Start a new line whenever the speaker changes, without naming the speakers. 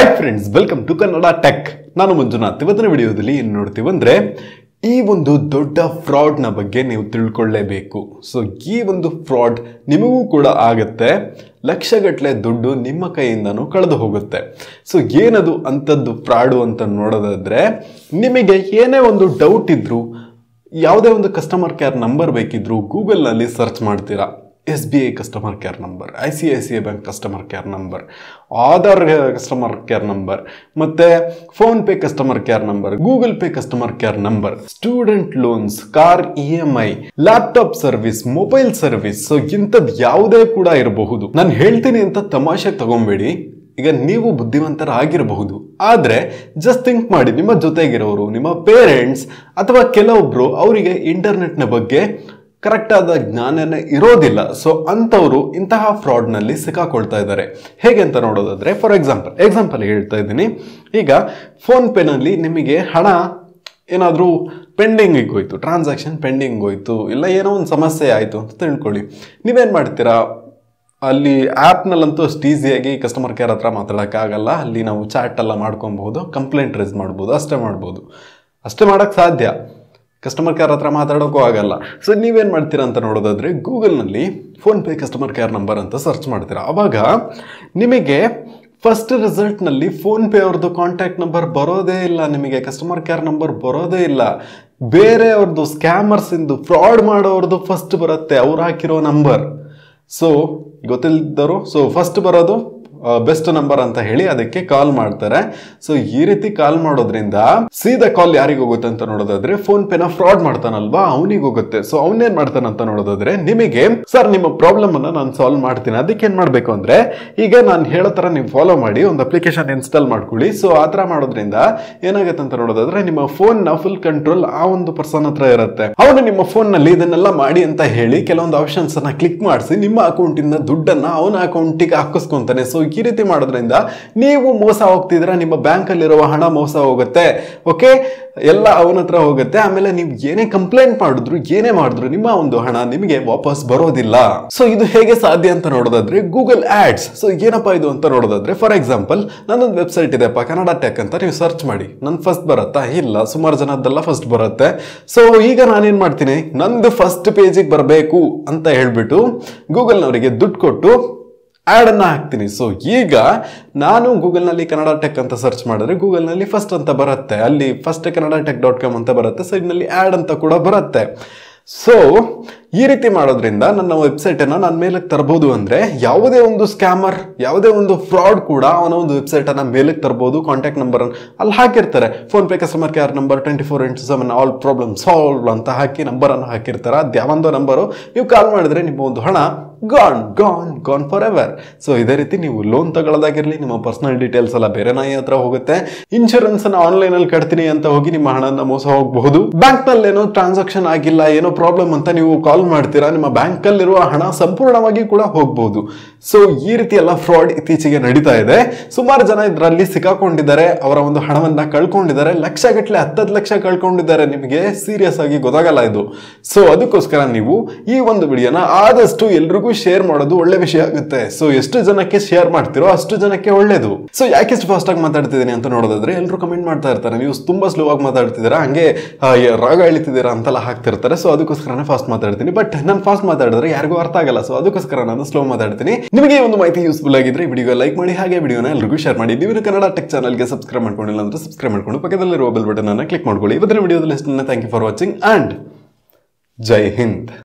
Hi friends, welcome to Kannada tech. ನಾನು ಮಂಜುನಾಥ್. ಇವತ್ತಿನ ವಿಡಿಯೋದಲ್ಲಿ ಏನು ನೋಡ್ತೀವಿ ಅಂದರೆ ಈ ಒಂದು ದೊಡ್ಡ ಫ್ರಾಡ್ನ ಬಗ್ಗೆ ನೀವು ತಿಳ್ಕೊಳ್ಳೇಬೇಕು. ಸೊ ಈ ಒಂದು ಫ್ರಾಡ್ ನಿಮಗೂ ಕೂಡ ಆಗುತ್ತೆ. ಲಕ್ಷಗಟ್ಟಲೆ ದುಡ್ಡು ನಿಮ್ಮ ಕೈಯಿಂದನೂ ಕಳೆದು ಹೋಗುತ್ತೆ. ಸೊ ಏನದು ಅಂಥದ್ದು ಫ್ರಾಡು ಅಂತ ನೋಡೋದಾದರೆ, ನಿಮಗೆ ಏನೇ ಒಂದು ಡೌಟ್ ಇದ್ದರೂ, ಯಾವುದೇ ಒಂದು ಕಸ್ಟಮರ್ ಕೇರ್ ನಂಬರ್ ಬೇಕಿದ್ರೂ ಗೂಗಲ್ನಲ್ಲಿ ಸರ್ಚ್ ಮಾಡ್ತೀರಾ. SBI customer care number, ICICI bank customer care number, Aadhaar customer care number, ಮತ್ತೆ PhonePe customer care number, Google Pay customer care number, student loans, car EMI, laptop service, mobile service. So ಇಂಥದ್ದು ಯಾವುದೇ ಕೂಡ ಇರಬಹುದು. ನಾನು ಹೇಳ್ತೀನಿ ಅಂತ ತಮಾಷೆ ತಗೊಂಬೇಡಿ. ಈಗ ನೀವು ಬುದ್ಧಿವಂತರಾಗಿರಬಹುದು, ಆದರೆ ಜಸ್ಟ್ ಥಿಂಕ್ ಮಾಡಿ, ನಿಮ್ಮ ಜೊತೆಗಿರೋರು, ನಿಮ್ಮ ಪೇರೆಂಟ್ಸ್ ಅಥವಾ ಕೆಲವೊಬ್ರು ಅವರಿಗೆ ಇಂಟರ್ನೆಟ್ನ ಬಗ್ಗೆ ಕರೆಕ್ಟ್ ಆದ ಜ್ಞಾನನೇ ಇರೋದಿಲ್ಲ. ಸೊ ಅಂಥವರು ಇಂತಹ ಫ್ರಾಡ್ನಲ್ಲಿ ಸಿಕ್ಕಾಕೊಳ್ತಾ ಇದ್ದಾರೆ. ಹೇಗೆ ಅಂತ ನೋಡೋದಾದ್ರೆ, ಫಾರ್ ಎಕ್ಸಾಂಪಲ್ ಹೇಳ್ತಾ ಇದ್ದೀನಿ. ಈಗ ಫೋನ್ಪೇನಲ್ಲಿ ನಿಮಗೆ ಹಣ ಏನಾದರೂ ಪೆಂಡಿಂಗಿಗೆ ಹೋಯ್ತು, ಟ್ರಾನ್ಸಾಕ್ಷನ್ ಪೆಂಡಿಂಗ್ ಹೋಯ್ತು, ಇಲ್ಲ ಏನೋ ಒಂದು ಸಮಸ್ಯೆ ಆಯಿತು ಅಂತ ತಿಳ್ಕೊಳ್ಳಿ. ನೀವೇನು ಮಾಡ್ತೀರಾ? ಅಲ್ಲಿ ಆ್ಯಪ್ನಲ್ಲಂತೂ ಅಷ್ಟು ಈಸಿಯಾಗಿ ಕಸ್ಟಮರ್ ಕೇರ್ ಹತ್ರ ಮಾತಾಡೋಕ್ಕಾಗಲ್ಲ. ಅಲ್ಲಿ ನಾವು ಚಾಟ್ ಎಲ್ಲ ಮಾಡ್ಕೊಬಹುದು, ಕಂಪ್ಲೇಂಟ್ ರೈಸ್ ಮಾಡ್ಬೋದು, ಅಷ್ಟೇ ಮಾಡೋಕ್ಕೆ ಸಾಧ್ಯ. ಕಸ್ಟಮರ್ ಕೇರ್ ಹತ್ರ ಮಾತಾಡೋಕ್ಕೂ ಆಗಲ್ಲ. ಸೊ ನೀವೇನು ಮಾಡ್ತೀರಾ ಅಂತ ನೋಡೋದಾದರೆ, ಗೂಗಲ್ನಲ್ಲಿ ಫೋನ್ಪೇ ಕಸ್ಟಮರ್ ಕೇರ್ ನಂಬರ್ ಅಂತ ಸರ್ಚ್ ಮಾಡ್ತೀರಾ. ಆವಾಗ ನಿಮಗೆ ಫಸ್ಟ್ ರಿಸಲ್ಟ್ನಲ್ಲಿ ಫೋನ್ಪೇ ಅವ್ರದ್ದು ಕಾಂಟ್ಯಾಕ್ಟ್ ನಂಬರ್ ಬರೋದೇ ಇಲ್ಲ, ನಿಮಗೆ ಕಸ್ಟಮರ್ ಕೇರ್ ನಂಬರ್ ಬರೋದೇ ಇಲ್ಲ. ಬೇರೆಯವ್ರದ್ದು, ಸ್ಕ್ಯಾಮರ್ಸಿಂದು, ಫ್ರಾಡ್ ಮಾಡೋರ್ದು ಫಸ್ಟ್ ಬರುತ್ತೆ, ಅವ್ರು ಹಾಕಿರೋ ನಂಬರ್. ಸೊ ಗೊತ್ತಿಲ್ಲದರು, ಸೊ ಫಸ್ಟ್ ಬರೋದು ಬೆಸ್ಟ್ ನಂಬರ್ ಅಂತ ಹೇಳಿ ಅದಕ್ಕೆ ಕಾಲ್ ಮಾಡ್ತಾರೆ. ಸೊ ಈ ರೀತಿ ಕಾಲ್ ಮಾಡೋದ್ರಿಂದ ಸೀದಾ ಕಾಲ್ ಯಾರಿಗೆ ಹೋಗುತ್ತೆ ಅಂತ ನೋಡೋದಾದ್ರೆ, ಫೋನ್ ಪೇನ ಫ್ರಾಡ್ ಮಾಡ್ತಾನಲ್ವಾ ಅವನಿಗೆ ಹೋಗುತ್ತೆ. ಸೊ ಅವನೇನ್ ಮಾಡ್ತಾನೆ ಅಂತ ನೋಡೋದಾದ್ರೆ, ನಿಮಗೆ ಸರ್ ನಿಮ್ಮ ಪ್ರಾಬ್ಲಮ್ ಅನ್ನ ನಾನು ಸಾಲ್ವ್ ಮಾಡ್ತೀನಿ, ಅದಕ್ಕೆ ಏನ್ ಮಾಡ್ಬೇಕು ಅಂದ್ರೆ, ಈಗ ನಾನು ಹೇಳೋ ತರ ನೀವು ಫಾಲೋ ಮಾಡಿ ಒಂದು ಅಪ್ಲಿಕೇಶನ್ ಇನ್ಸ್ಟಾಲ್ ಮಾಡ್ಕೊಳ್ಳಿ. ಸೊ ಆ ತರ ಮಾಡೋದ್ರಿಂದ ಏನಾಗುತ್ತೆ ಅಂತ ನೋಡೋದಾದ್ರೆ, ನಿಮ್ಮ ಫೋನ್ ನ ಫುಲ್ ಕಂಟ್ರೋಲ್ ಆ ಒಂದು ಪರ್ಸನ್ ಹತ್ರ ಇರುತ್ತೆ. ಅವನು ನಿಮ್ಮ ಫೋನ್ ನಲ್ಲಿ ಇದನ್ನೆಲ್ಲ ಮಾಡಿ ಅಂತ ಹೇಳಿ ಕೆಲವೊಂದು ಆಪ್ಷನ್ಸ್ ಅನ್ನ ಕ್ಲಿಕ್ ಮಾಡಿಸಿ ನಿಮ್ಮ ಅಕೌಂಟ್ ಇಂದ ದುಡ್ಡನ್ನ ಅವನ ಅಕೌಂಟಿಗೆ ಹಾಕಿಸ್ಕೊಂತಾನೆ. ಸೊ ಈ ರೀತಿ ಮಾಡೋದ್ರಿಂದ ನೀವು ಮೋಸ ಹೋಗ್ತಿದ್ರೆ, ನಿಮ್ಮ ಬ್ಯಾಂಕ್ ಅಲ್ಲಿರುವ ಹಣ ಮೋಸ ಹೋಗುತ್ತೆ. ಓಕೆ, ಎಲ್ಲ ಅವನ ಹತ್ರ ಹೋಗುತ್ತೆ. ಆಮೇಲೆ ನೀವು ಏನೇ ಕಂಪ್ಲೇಂಟ್ ಮಾಡಿದ್ರು, ಏನೇ ಮಾಡಿದ್ರು ನಿಮ್ಮ ಒಂದು ಹಣ ನಿಮಗೆ ವಾಪಸ್ ಬರೋದಿಲ್ಲ. ಸೊ ಇದು ಹೇಗೆ ಸಾಧ್ಯ ಅಂತ ನೋಡೋದಾದ್ರೆ, ಗೂಗಲ್ ಆಡ್ಸ್. ಸೊ ಏನಪ್ಪಾ ಇದು ಅಂತ ನೋಡೋದಾದ್ರೆ, ಫಾರ್ ಎಕ್ಸಾಂಪಲ್ ನನ್ನೊಂದು ವೆಬ್ಸೈಟ್ ಇದೆಪ್ಪ, ಕನ್ನಡ ಟೆಕ್ ಅಂತ ನೀವು ಸರ್ಚ್ ಮಾಡಿ. ನನ್ ಫಸ್ಟ್ ಬರುತ್ತಾ? ಇಲ್ಲ, ಸುಮಾರು ಜನದ್ದೆಲ್ಲ ಫಸ್ಟ್ ಬರುತ್ತೆ. ಸೊ ಈಗ ನಾನೇನ್ ಮಾಡ್ತೀನಿ, ನಂದು ಫಸ್ಟ್ ಪೇಜಿಗೆ ಬರಬೇಕು ಅಂತ ಹೇಳ್ಬಿಟ್ಟು ಗೂಗಲ್ನವರಿಗೆ ದುಡ್ಡು ಕೊಟ್ಟು ಆಡ್ ಅನ್ನ ಹಾಕ್ತೀನಿ. ಸೊ ಈಗ ನಾನು ಗೂಗಲ್ನಲ್ಲಿ ಕನ್ನಡ ಟೆಕ್ ಅಂತ ಸರ್ಚ್ ಮಾಡಿದ್ರೆ ಗೂಗಲ್ನಲ್ಲಿ ಫಸ್ಟ್ ಅಂತ ಬರುತ್ತೆ, ಅಲ್ಲಿ ಫಸ್ಟ್ kannada.tech.com ಅಂತ ಬರುತ್ತೆ, ಸೈಡ್ನಲ್ಲಿ ಆಡ್ ಅಂತ ಕೂಡ ಬರುತ್ತೆ. ಸೊ ಈ ರೀತಿ ಮಾಡೋದ್ರಿಂದ ನನ್ನ ವೆಬ್ಸೈಟ್ ಅನ್ನ ನಾನು ಮೇಲಕ್ಕೆ ತರಬಹುದು. ಅಂದ್ರೆ ಯಾವುದೇ ಒಂದು ಸ್ಕ್ಯಾಮರ್, ಯಾವುದೇ ಒಂದು ಫ್ರಾಡ್ ಕೂಡ ಅವನ ಒಂದು ವೆಬ್ಸೈಟ್ ಅನ್ನ ಮೇಲಕ್ಕೆ ತರಬಹುದು. ಕಾಂಟ್ಯಾಕ್ಟ್ ನಂಬರ್ ಅಲ್ಲಿ ಹಾಕಿರ್ತಾರೆ, PhonePe customer care number 24x7 all problem solve ಅಂತ ಹಾಕಿ ನಂಬರ್ ಅನ್ನು ಹಾಕಿರ್ತಾರೆ. ಅದು ಯಾವೊಂದೋ ನಂಬರು, ನೀವು ಕಾಲ್ ಮಾಡಿದ್ರೆ ನಿಮ್ಮ ಒಂದು ಹಣ ಗಾನ್ ಫಾರ್ ಎವರ್. ಸೊ ಇದೇ ರೀತಿ ನೀವು ಲೋನ್ ತಗೊಳ್ಳೋದಾಗಿರ್ಲಿ, ನಿಮ್ಮ ಪರ್ಸನಲ್ ಡೀಟೇಲ್ಸ್ ಎಲ್ಲ ಬೇರೆ ನಾಯಿ ಹತ್ರ ಹೋಗುತ್ತೆ. ಇನ್ಶೂರೆನ್ಸ್ ಅನ್ನ ಆನ್ಲೈನ್ ಅಲ್ಲಿ ಕಟ್ತೀನಿ ಅಂತ ಹೋಗಿ ನಿಮ್ಮ ಹಣನ ಮೋಸ ಹೋಗಬಹುದು. ಬ್ಯಾಂಕ್ ನಲ್ಲಿ ಏನೋ ಟ್ರಾನ್ಸಾಕ್ಷನ್ ಆಗಿಲ್ಲ, ಏನೋ ಪ್ರಾಬ್ಲಮ್ ಅಂತ ನೀವು ಕಾಲ್ ಮಾಡ್ತೀರಾ, ನಿಮ್ಮ ಬ್ಯಾಂಕ್ ಅಲ್ಲಿರುವ ಹಣ ಸಂಪೂರ್ಣವಾಗಿ ಕೂಡ ಹೋಗಬಹುದು. ಸೊ ಈ ರೀತಿ ಎಲ್ಲ ಫ್ರಾಡ್ ಇತ್ತೀಚೆಗೆ ನಡೀತಾ ಇದೆ. ಸುಮಾರು ಜನ ಇದರಲ್ಲಿ ಸಿಕ್ಕಾಕೊಂಡಿದ್ದಾರೆ, ಅವರ ಒಂದು ಹಣವನ್ನ ಕಳ್ಕೊಂಡಿದ್ದಾರೆ, ಲಕ್ಷಗಟ್ಟಲೆ 10 ಲಕ್ಷ ಕಳ್ಕೊಂಡಿದ್ದಾರೆ. ನಿಮಗೆ ಸೀರಿಯಸ್ ಆಗಿ ಗೊತ್ತಾಗಲ್ಲ ಇದು. ಸೊ ಅದಕ್ಕೋಸ್ಕರ ನೀವು ಈ ಒಂದು ವಿಡಿಯೋನ ಆದಷ್ಟು ಎಲ್ರಿಗೂ ಶೇರ್ ಮಾಡೋದು ಒಳ್ಳೆ ವಿಷಯ ಆಗುತ್ತೆ. ಸೊ ಎಷ್ಟು ಜನಕ್ಕೆ ಶೇರ್ ಮಾಡ್ತಿರೋ ಅಷ್ಟು ಜನಕ್ಕೆ ಒಳ್ಳೇದು. ಸೊ ಯಾಕೆ ಇಷ್ಟು ಫಾಸ್ಟ್ ಆಗಿ ಮಾತಾಡ್ತಿದ್ದೀನಿ ಅಂತ ನೋಡೋದಾದ್ರೆ, ಎಲ್ಲರೂ ಕಮೆಂಟ್ ಮಾಡ್ತಾ ಇರ್ತಾರೆ, ನೀವು ತುಂಬಾ ಸ್ಲೋ ಆಗಿ ಮಾತಾಡ್ತಿದ್ದೀರಾ, ಹಂಗೆ ರಾಗ ಎಳಿತಿದ್ದೀರಾ ಅಂತೆಲ್ಲ ಹಾಕ್ತಿರ್ತಾರೆ. ಸೊ ಅದಕ್ಕೋಸ್ಕರ ಫಾಸ್ಟ್ ಮಾತಾಡ್ತೀನಿ. ಬಟ್ ನಾನು ಫಾಸ್ಟ್ ಮಾತಾಡಿದ್ರೆ ಯಾರಿಗೂ ಅರ್ಥ ಆಗಲ್ಲ. ಸೊ ಅದಕ್ಕೋಸ್ಕರ ನಾನು ಸ್ಲೋ ಮಾತಾಡ್ತೀನಿ. ನಿಮಗೆ ಒಂದು ಮಾಹಿತಿ ಯೂಸ್ಫುಲ್ ಆಗಿದ್ರೆ ವಿಡಿಯೋ ಲೈಕ್ ಮಾಡಿ, ಹಾಗೆ ವಿಡಿಯೋನ ಎಲ್ರಿಗೂ ಶೇರ್ ಮಾಡಿ. ನೀವು ಕನ್ನಡ ಟೆಕ್ ಚಾನಲ್ಗೆ ಸಬ್ಸ್ಕ್ರೈಬ್ ಮಾಡ್ಕೊಂಡಿಲ್ಲ ಅಂದ್ರೆ ಸಬ್ಸ್ಕ್ರೈಬ್ ಮಾಡ್ಕೊಂಡು ಪಕ್ಕದಲ್ಲಿರುವ ಬೆಲ್ ಬಟನ್ ಅನ್ನು ಕ್ಲಿಕ್ ಮಾಡ್ಕೊಳ್ಳಿ. ಇವತ್ತಿನ ವಿಡಿಯೋದಲ್ಲಿ thank you for watching and ಜೈ ಹಿಂದ್.